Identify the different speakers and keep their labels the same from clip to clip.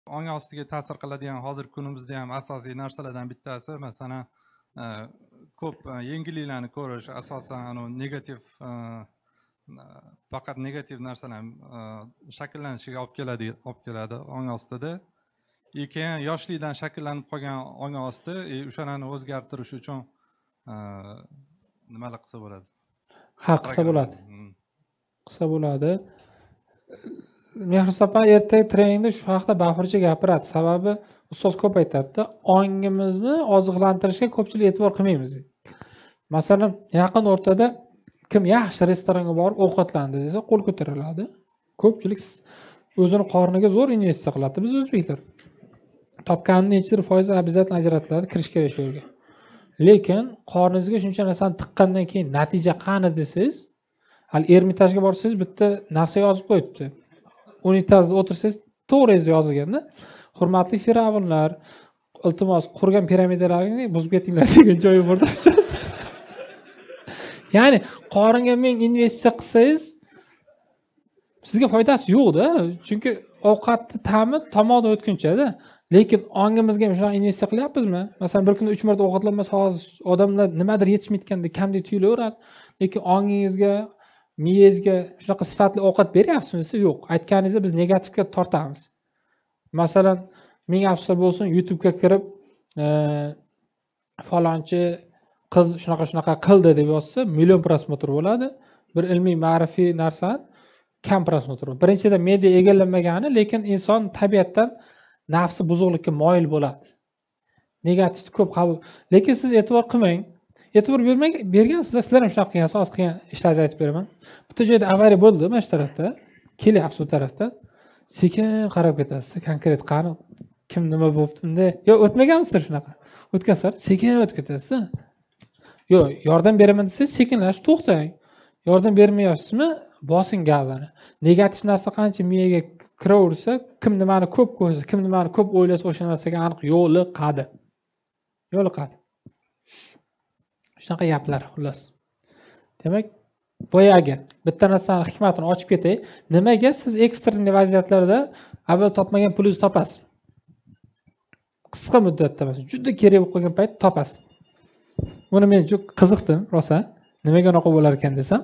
Speaker 1: ong ostiga ta'sir qiladigan hozirgi kunimizda ham asosiy narsalardan bittasi masalan ko'p yengilliklarni ko'rish, asosan negativ faqat negativ narsalar shakllanishiga olib keladi ong ostida. Keyin yoshlikdan shakllanib qolgan ong osti o'shalarni o'zgartirish uchun nimalar qilsa bo'ladi?
Speaker 2: Ha, qilsa bo'ladi. Qilsa bo'ladi. Mehrsopa ertaga treningda shu haqida bafurcha gapiradi. Sababi ustoz ko'p aytadi, ongimizni oziqlantirishga ko'pchilik e'tibor qilmaymiz. Masalan, yaqin o'rtada kim yaxshi restoranga borib ovqatlandi desa, qo'l ko'tariladi. Ko'pchilik o'zini qorniga zo'r investitsiya qiladi. Biz o'zbeklar topganini nechidir foiz обязательно ajratiladi kirish kerak shu yerga. Lekin qorningizga shuncha narsani tiqqandan keyin natija qani desangiz, hali Ermitajga borsangiz bitta narsa yozib qo'yibdi. Unitazda o'tirsangiz to'g'ri yozilganda, hurmatli firavnlar, iltimos qurgan piramidalarni buzib ketinglar degan joyi borda. Ya'ni qoringa ming investitsiya qilsangiz sizga foydasi yo'q-da, chunki ovqatni ta'mi tomonda o'tguncha-da. Lekin ongimizga ham shunaqa investitsiya qilyapmizmi? Masalan, bir kunda 3 marta ovqatlanmasa hozir odamlar nimadir yetishmayotganda kamdek tuyulaveradi. Lekin ongingizga, miyangizga shunaqa sifatli ovqat beryapsizmi desa, yo'q. Aytganingizda biz negativga tortamiz. Masalan, ming afsuslar bo'lsin, YouTube'ga kirib falonchi qiz shunaqa qildi deb yozsa, million prosmotr bo'ladi. Bir ilmiy ma'rifiy narsa kam prosmotr. Birinchidan media egallanmagani, lekin inson tabiatdan nafsi buzuqlikka moyil bo'ladi. Negativ ko'p qabul. Lekin siz e'tibor qilmang. E'tibor bergansizlar, sizlar ham shunaqa qilgansiz, oz qilgan ishlarni aytib beraman. Bitta joyda avariya bo'ldi mana shu tarafda. Kelyapsiz bu tarafdan. Sekin qarab ketasiz. Konkret qani kim nima bo'libdi unda? Yo, o'tmaganmisizlar shunaqa. O'tgansizlar, sekin o'tib ketasiz. Yo, yordam beraman desangiz, sekinlash, to'xtang. Yordam bermayapsizmi? Bosing gazini. Negativ narsa qancha miyaga kiraversa, kim nimani ko'p ko'rsa, kim nimani ko'p o'ylasa, o'sha narsaga aniq yo'liqadi. Shunaqa gaplar xullas. Demak, boyagi bitta narsani hikmatini ochib ketay. Nimaga siz ekstrem vaziyatlarda avval topmagan pulingizni topasiz? Qisqa muddatda emas, juda kerak bo'lib qolgan payt topasiz. Buni men juda qiziqdim, rosa. Nimaga unaqa bo'lar ekan desam.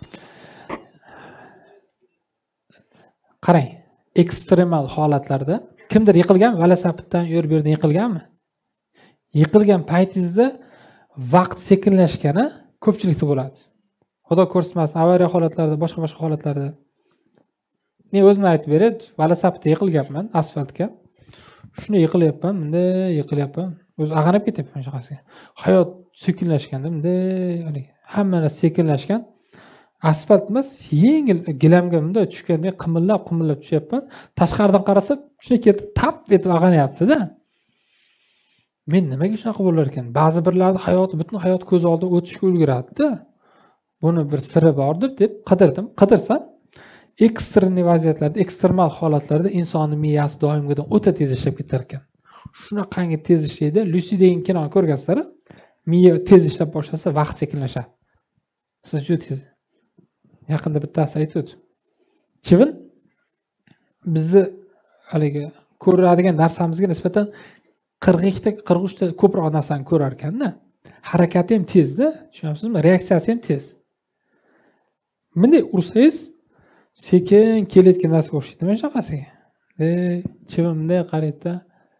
Speaker 2: Qarang, ekstremal holatlarda kimdir yiqilgan, velosipeddan yurib yerdan yiqilganmi? Yiqilgan paytingizda vaqt sekinlashgani ko'pchilikda bo'ladi. Xudo ko'rsatmasin, avariya holatlarida, boshqa holatlarda. Men o'zim aytib beray, velosipedda yiqilganman asfaltga. Shuni yiqilyapman, bunday yiqilyapman. O'zi ag'anib ketyapman shaqasiga. Hayot sekinlashganda, bunday, hamma narsa sekinlashgan. Asfalt emas, yengil gilamga bunday tushganda qimillab tushyapman. Tashqaridan qarasam, shuni ketib tap etib ag'anayapti-da. Men nimaga shunaqa bo'lar ekan? Ba'zi birlarning hayoti, butun hayot ko'z oldida o'tishga ulguradi-da. Buni bir siri bordir deb qidirsam, ekstrem vaziyatlarda, ekstremal holatlarda insonning miyasi doimgidan o'ta tez ishlab ketar ekan. Shunaqangi tez ishlaydi. Lucy degan kinoni ko'rgansizlar, miya tez ishlab boshlasa vaqt sekinlashadi. Siz juda tez. Yaqinda bittasi aytdi. Chivin bizni haligi ko'radigan narsamizga nisbatan 42 ta 43 ta ko'proq narsani ko'rar ekanda. Harakati ham tezda, tushunasizmi? Reaksiyasi ham tez. Bunday ursangiz sekin kelayotgan narsaga o'xshaydi mana shunaqasiga. Chivin bunday qaraydi.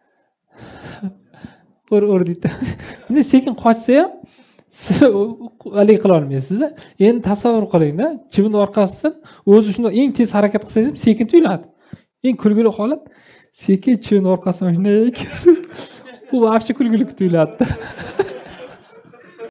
Speaker 2: O'rdiydi. Bunday sekin qochsa ham siz hali qila olmaysiz. Endi tasavvur qiling-da, chivin orqasidan o'zi shunday eng tez harakat qilsangiz ham sekin tuyuladi. Eng kulgili holat sekin chivin orqasidan shunday. Bu vaqtcha kulgili tuyuladi.